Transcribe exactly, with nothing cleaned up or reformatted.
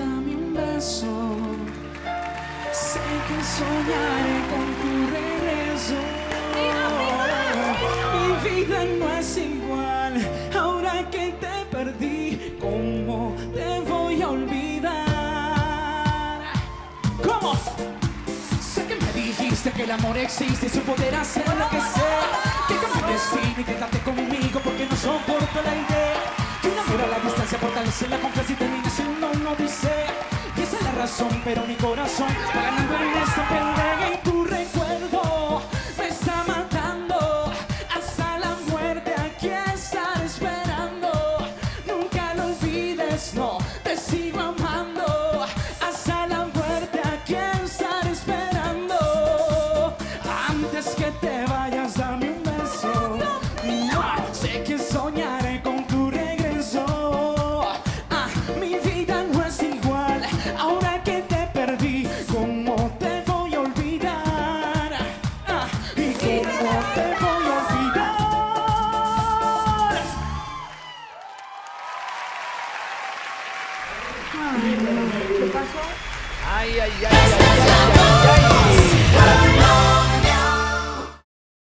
dame un beso. Sé que soñaré con tu regreso. Mi vida no es igual ahora que te perdí. ¿Cómo te voy a olvidar? ¿Cómo? Sé que me dijiste que el amor existe y su poder hacer lo que sea. Que cambié el destino y quédate conmigo porque no soporto la idea. Que un amor a la distancia fortalece la confianza y termina siendo una odisea. Y esa es la razón, pero mi corazón va ganando en esta pelea.